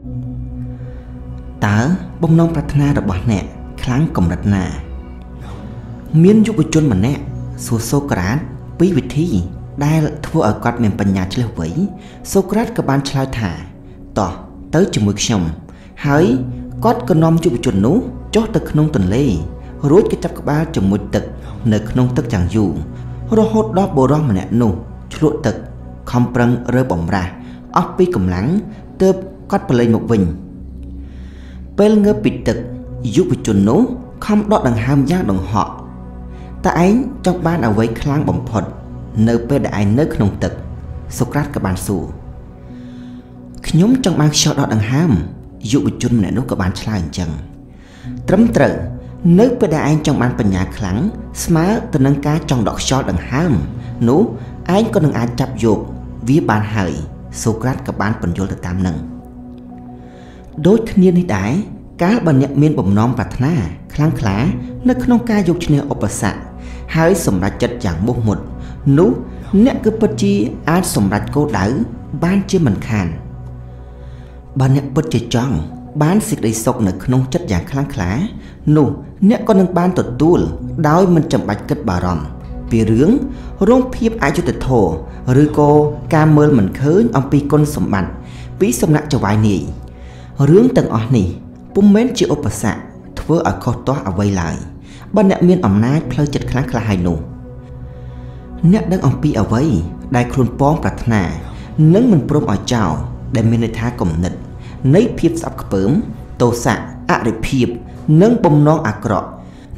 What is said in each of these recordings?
តើបំណងប្រាថ្នារបស់អ្នកខ្លាំងកម្រិតណាមានយុវជនម្នាក់សួរសូក្រាតពីវិធីដែលធ្វើឲ្យគាត់មានបញ្ញាឆ្លាតវៃសូក្រាតក៏បានឆ្លើយថាតោះទៅជាមួយខ្ញុំហើយគាត់ក៏នាំយុវជននោះចុះទៅក្នុងទន្លេរួចក៏ចាប់ក្បាលជាមួយទឹកនៅក្នុងទឹកយ៉ាងយូររហូតដល់បុរសម្នាក់នោះឆ្លក់ទឹកខំប្រឹងរើបំរាស់អស់ពីកម្លាំងទើបគាត់ប្រឡែងមកវិញពេលងើបពីទឹកយុវជននោះខំដកដង្ហើមយ៉ាងដង្ហក់តែឯងចង់បានអ្វីខ្លាំងបំផុតនៅពេលដែលឯងនៅក្នុងទឹកសូក្រាតក៏បានសួរខ្ញុំចង់បានខ្យល់ដកដង្ហើមយុវជនម្នាក់នោះក៏បានឆ្លើយអញ្ចឹងត្រឹមត្រូវនៅពេលដែលឯងចង់បានបញ្ញាខ្លាំងស្មើទៅនឹងការចង់ដកខ្យល់ដង្ហើមនោះឯងក៏នឹងអាចចាប់យកវាបានហើយសូក្រាតក៏បានពន្យល់ទៅតាមនឹងដូចគ្នានេះដែរកាលបើអ្នកមានបំណងប្រាថ្នាខ្លាំងក្លានៅក្នុងការយកឈ្នះឧបសគ្គហើយសម្រេចចិត្តយ៉ាងមោះមុតនោះអ្នកគឺពិតជាអាចសម្រេចគោលដៅបានជាមិនខានបើអ្នកពិតជាចង់បានសេចក្តីសុខនៅក្នុងចិត្តយ៉ាងខ្លាំងក្លានោះអ្នកក៏នឹងបានទទួលដោយមិនចាំបាច់គិតបារម្ភពីរឿងរងភាពអយុត្តិធម៌ឬក៏ការមើលមិនឃើញអំពីគុណសម្បត្តិពីសំណាក់ចៅហ្វាយនាយរឿងទាំងអស់នេះពុំមែនជាឧបសគ្គធ្វើឲ្យខុសទាស់អ្វីឡើយបើអ្នកមានអំណាចផ្លូវចិត្តខ្លាំងក្លាហើយនោះអ្នកដឹងអំពីអ្វីដែលខ្លួនប៉ងប្រាថ្នានិងមិនព្រមឲ្យចោលដែលមានន័យថាគំនិតនៃភាពស្អប់ខ្ពើមទោសៈអរិភាពនិងបំណងអាក្រក់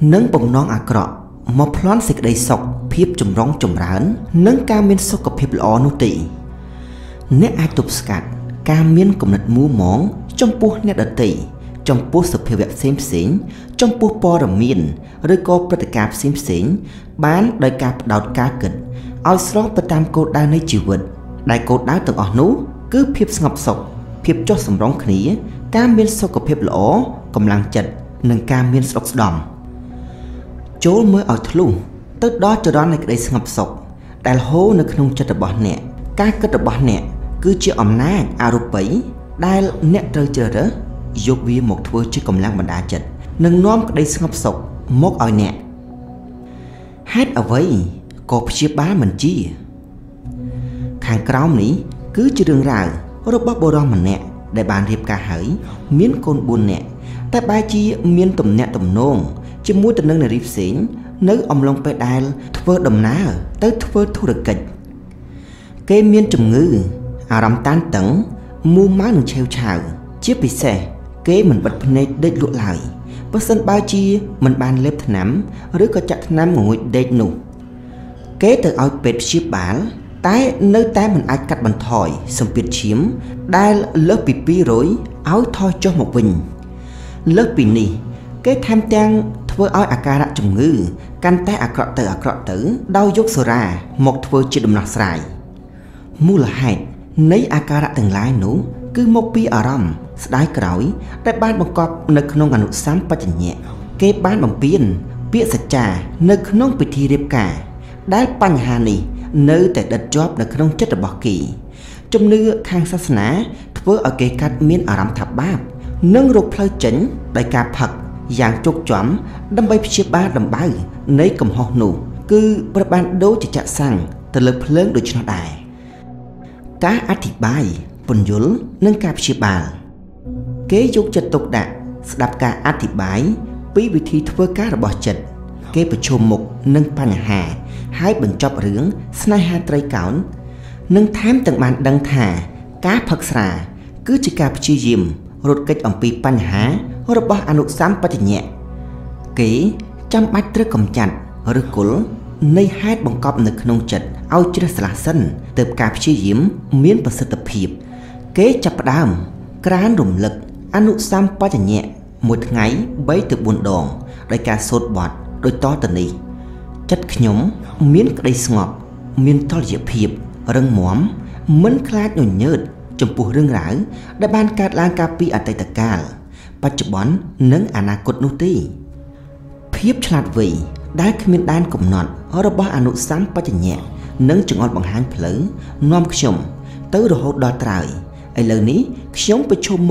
មកប្លន់សេចក្តីសុខភាពចម្រុងចម្រើននិងការមានសុខភាពល្អនោះទេអ្នកអាចទប់ស្កាត់ការមានគំនិតមួម៉ងចំពោះអ្នកដទៃចំពោះសភាវៈផ្សេងចំពោះព័ត៌មានឬក៏ព្រឹត្តិការណ៍ផ្សេងបានដោយការផ្ដោតការគិតឲ្យស្របទៅតាមគោលដៅនៃជីវិតដែលគោលដៅទាំងអស់នោះគឺភាពស្ងប់សុខភាពចុះសម្រុងគ្នាការមានសុខភាពល្អកម្លាំងចិត្តនិងការមានស្រុកស្ដំចូលមើលឲ្យធ្លុះទៅដល់ចរន្តនៃក្តីស្ងប់សុខដែលហូរនៅក្នុងចិត្តរបស់អ្នកការគិតរបស់អ្នកគឺជាអំណាចអរូបីដែលអ្នកត្រូវជ្រើសរើសយកវាមកធ្វើជាកម្លាំងបណ្ដាចិត្តនិងនាំក្តីស្ងប់សុខមកឲ្យអ្នកហេតុអ្វីក៏ព្យាបាលមិនជាខាងក្រោមនេះគឺជារឿងរ៉ាវរបស់បុរសម្នាក់ដែលបានរៀបការហើយមានកូន4នាក់តែបែរជាមានទំនាក់ទំនងជាមួយទៅនឹងនារីផ្សេងនៅអំឡុងពេលដែលធ្វើដំណើរទៅធ្វើធុរកិច្ចគេមានជំងឺអារម្មណ៍តានតឹងមូម៉ៅនិងឆេវឆាវជាពិសេសគេមិនបិទភ្នែកដេកលក់ឡើយបើសិនបើជាមិនបានលេបថ្នាំឬក៏ចាក់ថ្នាំងងុយដេកនោះគេទៅឲ្យពេទ្យព្យាបាលតែនៅតែមិនអាចកាត់បន្ថយសម្ពាធឈាមដែលលើសពី200ឲ្យថយចុះមកវិញលើសពីនេះគេថែមទាំងធ្វើឲ្យអាការៈជំងឺកាន់តែអាក្រក់ទៅដោយយកសូរ៉ាមកធ្វើជាដំណោះស្រាយមូលហេតុនៃអាការៈទាំងឡាយនោះគឺមកពីអារម្មណ៍ស្ដាយក្រោយដែលបានបង្កប់នៅក្នុងអនុសម្បជញ្ញៈគេបានបំពេញពាក្យសច្ចានៅក្នុងពិធីរៀបការដែលបញ្ហានេះនៅតែដិតជាប់នៅក្នុងចិត្តរបស់គេជំនឿខាងសាសនាធ្វើឲ្យគេកាត់មានអារម្មណ៍ថាបាបនិងរកផ្លូវចេញដោយការផឹកយ៉ាងជោគជាំដើម្បីព្យាបាលដំបៅនៃកំហុសនោះគឺប្របានដូចជាចាក់សាំងទៅលើភ្លើងដូច្នោះដែរការអធិប្បាយពន្យល់និងការព្យាបាលគេយកចិត្តទុកដាក់ស្ដាប់ការអធិប្បាយពីវិធីធ្វើការរបស់ចិត្តគេប្រឈមមុខនឹងបញ្ហាហើយបញ្ចប់រឿងស្នេហាត្រីកោណនិងថែមទាំងបានដឹងថាការផឹកស្រាគឺជាការព្យាយាមរត់គេចអំពីបញ្ហារបស់អនុសម្បជញ្ញៈគេចាំបាច់ត្រូវកម្ចាត់ឬគល់នៃហេតុបង្កប់នៅក្នុងចិត្តឲ្យជ្រះស្រឡះសិនទើបការព្យាយាមមានប្រសិទ្ធភាពគេចាប់ផ្ដើមក្រានរំលឹកអនុសម្បជញ្ញៈមួយថ្ងៃ3ទៅ4ដងដោយការសូត្របទដូចតទៅនេះចិត្តខ្ញុំមានក្តីស្ងប់មានតុល្យភាពរឹងមាំមិនខ្លាចញញើតចំពោះរឿងរ៉ាវដែលបានកើតឡើងកាលពីអតីតកាលបច្ចុប្បន្ននិងអនាគតនោះទេភាពឆ្លាតវៃដែលគ្មានដែនកំណត់របស់អនុសម្បជញ្ញៈនិងចង្អុលបង្ហាញផ្លូវនាំខ្ញុំទៅរហូតដល់ត្រើយឥឡូវនេះខ្ញុំប្រឈមមុខ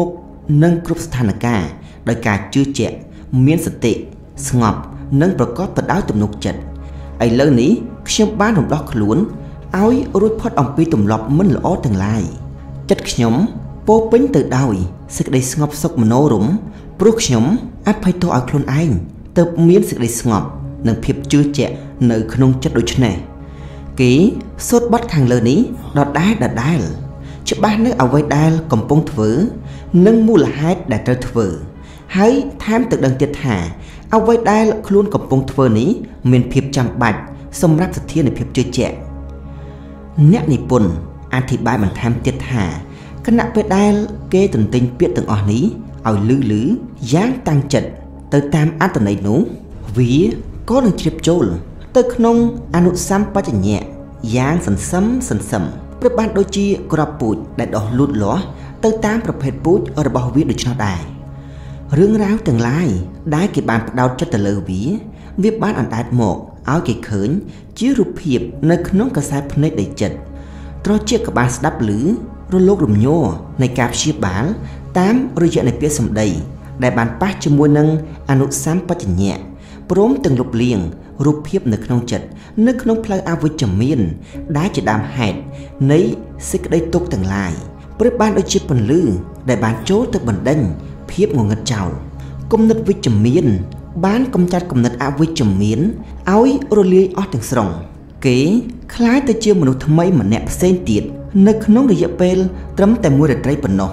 និងគ្រប់ស្ថានភាពដោយការជឿជាក់មានសតិស្ងប់និងប្រកបទៅដោយទំនុកចិត្តឥឡូវនេះខ្ញុំបានរំដោះខ្លួនឲ្យរួចផុតអំពីទម្លាប់មិនល្អទាំងឡាយចិត្តខ្ញុំពោពេញទៅដោយសេចក្តីស្ងប់សុខមនោរម្យព្រោះខ្ញុំអភ័យទោសឲ្យខ្លួនឯងទើបមានសេចក្តីស្ងប់និងភាពជឿជាក់នៅក្នុងចិត្តដូចនេះគេសូត្របទខាងលើនេះដដែលច្បាស់នៅអ្វីដែលកំពុងធ្វើនិងមូលហេតុដែលត្រូវធ្វើហើយថែមទាំងដឹងទៀតថាអ្វីដែលខ្លួនកំពុងធ្វើនេះមានភាពចាំបាច់សម្រាប់ស្ថានភាពជឿជាក់អ្នកនិពន្ធអធិប្បាយបន្ថែមទៀតថាគណៈពេលដែលគេទន្ទិញពាក្យទាំងអស់នេះឲ្យលឺយ៉ាងតាំងចិត្តទៅតាមអត្ថន័យនោះវាក៏នឹងជ្រាបចូលទៅក្នុងអនុសម្បជញ្ញៈយ៉ាងសន្សឹមព្រឹបបានដូចជាក្របពូជដែលដុះលូតលាស់ទៅតាមប្រភេទពូជរបស់វាដូច្នោះដែររឿងរ៉ាវទាំងឡាយដែលគេបានផ្ដោតចិត្តទៅលើវាបានអណ្ដែតមកឲ្យគេឃើញជារូបភាពនៅក្នុងកសែតភ្នែកនៃចិត្តត្រជាក្បាលស្ដាប់ឮរលោករំញ័រនៃការព្យាបាលតាមរយៈនៃពាក្យសម្ដីដែលបានប៉ះជាមួយនឹងអនុសម្បជញ្ញៈព្រមទាំងលុបលាងរូបភាពនៅក្នុងចិត្តនៅក្នុងផ្លូវអវិជ្ជមានដែលជាដើមហេតុនៃសេចក្តីទុក្ខទាំងឡាយព្រឹបបានដូចជាពន្លឺដែលបានចូលទៅបណ្ដេញភាពងងឹតចោលគំនិតវិជ្ជមានបានកំចាត់គំនិតអវិជ្ជមានឲ្យរលាយអស់ទាំងស្រុងគេคล้ายទៅជាមនុស្សថ្មីម្នាក់ផ្សេងទៀតនៅក្នុងរយៈពេលត្រឹមតែមួយរាត្រីប៉ុណ្ណោះ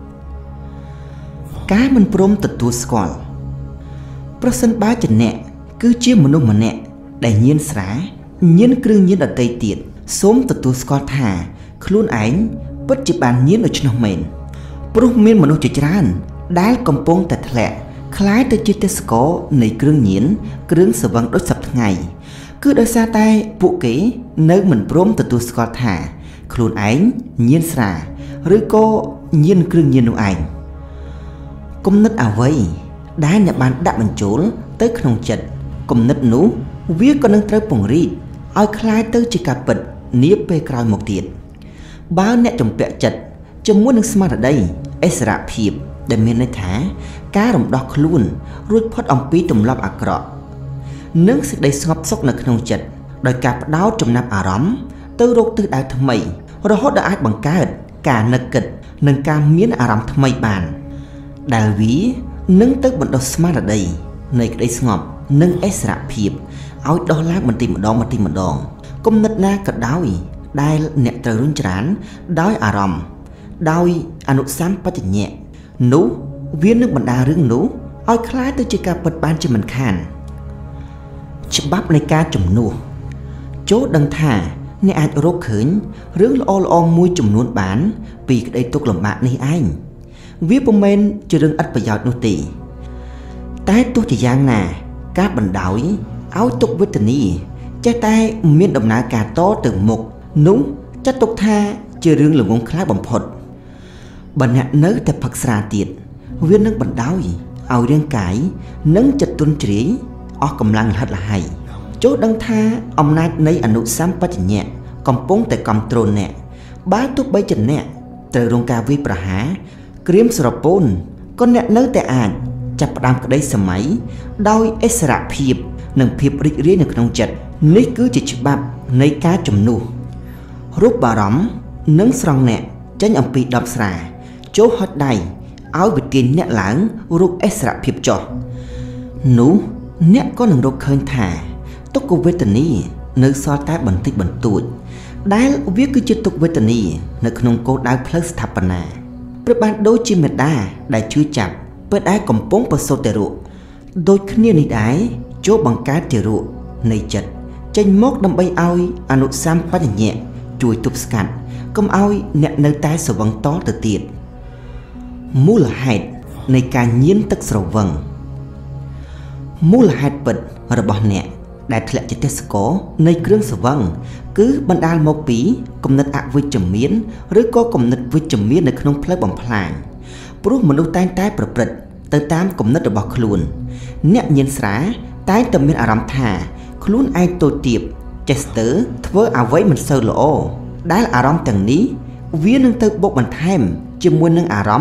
ការមិនព្រមទទួលស្គាល់ប្រសិនបើជាអ្នកគឺជាមនុស្សម្នាក់ដែលញៀនស្រាញៀនគ្រឿងញៀនដទៃទៀតសូមទទួលស្គាល់ថាខ្លួនឯងពិតជាបានញៀនដូច្នោះមែនព្រោះមានមនុស្សជាច្រើនដែលកំពុងតែធ្លាក់คล้ายទៅជាទេសករនៃគ្រឿងញៀនគ្រឿងស្រវឹងដូចសប្តាហ៍ថ្ងៃគឺដោយសារតែពួកគេនៅមិនព្រមទទួលស្គាល់ថាខ្លួនឯងញៀនស្រាឬក៏ញៀនគ្រឿងញៀននោះឯងគំនិតអ្វីដែលអ្នកបានដាក់បញ្ចូលទៅក្នុងចិត្តគំនិតនោះវាក៏នឹងត្រូវពង្រីកឲ្យคล้ายទៅជាការពិតនាពេលក្រោយមកទៀតបើអ្នកជំពាក់ចិត្តជាមួយនឹងស្មារតីឥស្សរភាពដែលមានន័យថាការរំដោះខ្លួនរួចផុតអំពីទម្លាប់អាក្រក់និងសេចក្តីស្ងប់សុខនៅក្នុងចិត្តដោយការផ្ដោតចំណាប់អារម្មណ៍ទៅរកទិសដៅថ្មីរហូតដល់អាចបង្កើតការនឹកគិតនិងការមានអារម្មណ៍ថ្មីបានដែលវានឹងទៅបណ្ដុះស្មារតីនៃក្តីស្ងប់និងឥស្សរភាពឲ្យដុះឡើងបន្តិចម្ដងគំនិតណាក៏ដោយដែលអ្នកត្រូវរុញច្រានដោយអារម្មណ៍ដោយអនុសម្បជញ្ញៈនោះវានឹងបណ្ដារឿងនោះឲ្យคล้ายទៅជាការពិតបានជាមិនខានច្បាប់នៃការជំនួសចូលដឹងថាអ្នកអាចរកឃើញរឿងល្អមួយចំនួនបានពីក្តីទុក្ខលំបាកនេះឯងវាពុំមែនជារឿងឥតប្រយោជន៍នោះទេតែទោះជាយ៉ាងណាការបណ្ដោយឲ្យទុក្ខវេទនាចេះតែមានដំណើរការតទៅមុខនោះចាត់ទុកថាជារឿងល្ងងខ្លៅបំផុតបើអ្នកនៅតែផឹកស្រាទៀតវានឹងបណ្ដោយឲ្យរាងកាយនិងចិត្តទន់ជ្រាយអស់កម្លាំងលហិតលហៃចូលដឹងថាអំណាចនៃអនុសម្បជញ្ញៈកំពុងតែគ្រប់គ្រងអ្នកបើទោះបីជាអ្នកត្រូវរងការវាយប្រហារក្រៀមស្រពោនក៏អ្នកនៅតែអាចចាប់ផ្ដើមក្តីសម័យដោយឥស្សរភាពនិងភាពរីករាយនៅក្នុងចិត្តនេះគឺជាច្បាប់នៃការជំនួសរូបអារម្មណ៍និងស្រង់អ្នកចេញអំពីដបស្រាចូលហុចដៃឲ្យវិទាញអ្នកឡើងរូបឥស្សរភាពចុះនោះអ្នកក៏នឹងរកឃើញថាទុក្ខវេទនានៅសល់តែបន្តិចបន្តួចដែលវាគឺជាទុក្ខវេទនានៅក្នុងគោលដៅផ្លូវស្ថាបនាព្រឹបបានដូចជាមេដាដែលជួយចាប់ពេលដែលកំពុងប្រសូតទារកដូចគ្នានេះដែរចូលបង្កើតទារកនៃចិត្តចេញមកដើម្បីឲ្យអនុសម្បជញ្ញៈជួយទប់ស្កាត់កុំឲ្យអ្នកនៅតែស្រវឹងតទៅទៀតមូលហេតុនៃការញៀនទឹកស្រវឹងមូលហេតុពិតរបស់អ្នកដែលធ្លាក់ជាទេសករនៃគ្រឿងស្រវឹងគឺបណ្ដាលមកពីគំនិតអវិជ្ជមានឬក៏គំនិតវិជ្ជមាននៅក្នុងផ្លូវបំផ្លាញព្រោះមនុស្សតែងតែប្រព្រឹត្តទៅតាមគំនិតរបស់ខ្លួនអ្នកញៀនស្រាតែងតែមានអារម្មណ៍ថាខ្លួនឯងតូចទាបចេះស្ទើរធ្វើអ្វីមិនសូវល្អដែលអារម្មណ៍ទាំងនេះវានឹងទៅបូកបន្ថែមជាមួយនឹងអារម្មណ៍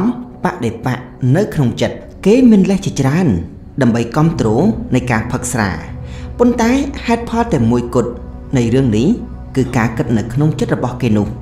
បដិបៈនៅក្នុងចិត្តគេមានលេសជាច្រើនដើម្បីគ្រប់គ្រងនៃការផឹកស្រាប៉ុន្តែហេតុផលតែមួយគត់នៃរឿងនេះគឺការគិតនៅក្នុងចិត្តរបស់គេនោះ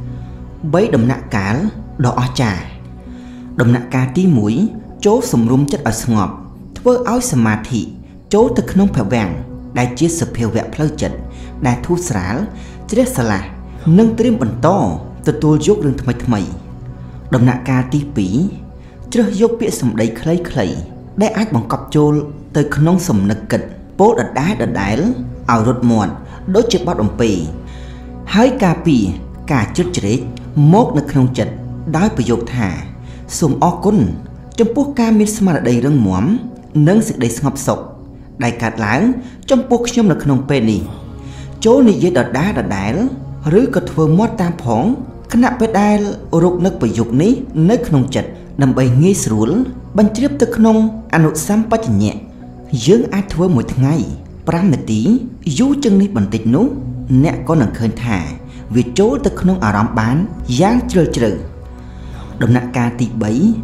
3ដំណាក់កាលដ៏អស្ចារ្យដំណាក់កាលទី1ចូលសម្រុំចិត្តឲ្យស្ងប់ធ្វើឲ្យសមាធិចូលទៅក្នុងភវាំងដែលជាសភាវៈផ្លូវចិត្តដែលធូរស្រាលជ្រះស្រឡះនិងត្រៀមបន្តទទួលយករឿងថ្មីៗដំណាក់កាលទី2ជ្រើសយកពាក្យសម្ដីខ្លីៗដែលអាចបង្កប់ចូលទៅក្នុងសំណឹកគិតពោលដដែលឲ្យរត់មាត់ដូចជាបទអំពីហើយការពីការជ្រៀតជ្រែកមកនៅក្នុងចិត្តដោយប្រយោគថាសូមអរគុណចំពោះការមានស្មារតីរឹងមាំនិងសេចក្តីស្ងប់សុខដែលកើតឡើងចំពោះខ្ញុំនៅក្នុងពេលនេះចូលនិយាយដដែលឬក៏ធ្វើមាត់តាមផងខណៈពេលដែលរកនឹកប្រយោគនេះនៅក្នុងចិត្តដើម្បីងាយស្រួលបញ្ជ្រាបទៅក្នុងអនុសម្បជញ្ញៈយើងអាចធ្វើមួយថ្ងៃ5នាទីយូរជាងនេះបន្តិចនោះអ្នកក៏នឹងឃើញថាវាចូលទៅក្នុងអារម្មណ៍បានយ៉ាងជ្រាលជ្រៅដំណាក់កាលទី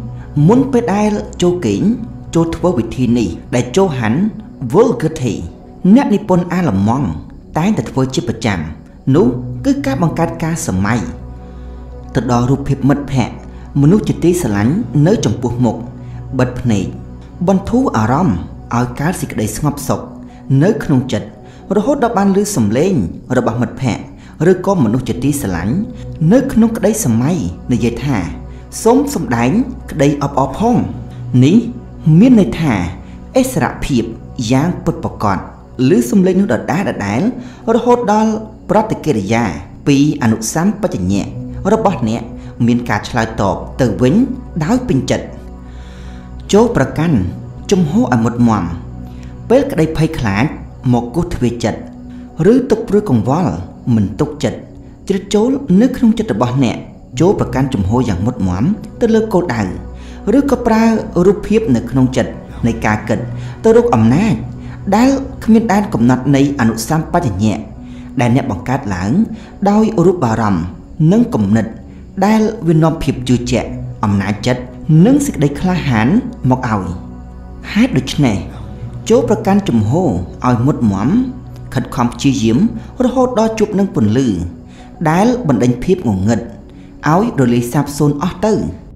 3មុនពេលដែលចូលគេងចូលធ្វើវិធីនេះដែលចូលហាន់វល់កឹធីអ្នកនិពន្ធអាឡម៉ង់តែងតែធ្វើជាប្រចាំនោះគឺការបង្កើតការសម័យទៅដល់រូបភាពមិត្តភក្តិមនុស្សជាទីស្រឡាញ់នៅចំពោះមុខបិទភ្នែកបន្ធូរអារម្មណ៍ឲ្យកើតសេចក្តីស្ងប់សុខនៅក្នុងចិត្តរហូតដល់បានឮសំឡេងរបស់មិត្តភក្តិឬក៏មនុស្សជាទីស្រឡាញ់នៅក្នុងក្តីសម័យនិយាយថាសូមសម្ដែងក្តីអបអរផងនេះមានន័យថាអិសរភាពយ៉ាងពិតប្រាកដឬសំឡេងនោះដដែលរហូតដល់ប្រតិកិរិយាពីអនុសម្បជញ្ញៈរបស់អ្នកមានការឆ្លើយតបទៅវិញដោយពេញចិត្តចូលប្រកាន់ជំហរឲ្យមុតមមពេលក្តីភ័យខ្លាចមកគោះទ្វារចិត្តឬទុកព្រួយកង្វល់មិនទុកចិត្តជ្រៀតចូលនៅក្នុងចិត្តរបស់អ្នកចូលប្រកាន់ជំហរយ៉ាងមុតមមទៅលើគោលដៅឬក៏ប្រើរូបភាពនៅក្នុងចិត្តនៃការគិតទៅរកអំណាចដែលគ្មានដែនកំណត់នៃអនុសម្បជញ្ញៈដែលអ្នកបង្កើតឡើងដោយរូបអារម្មណ៍និងគំនិតដែលវានាំភាពជឿជាក់អំណាចចិត្តនិងសេចក្តីក្លាហានមកឲ្យហេតុដូច្នេះចូលប្រកាន់ជំហរឲ្យមុតមមខិតខំព្យាយាមរហូតដល់ជួបនឹងពន្លឺដែលបណ្ដេញភាពងងឹតឲ្យរលាយសាបសូន្យអស់ទៅ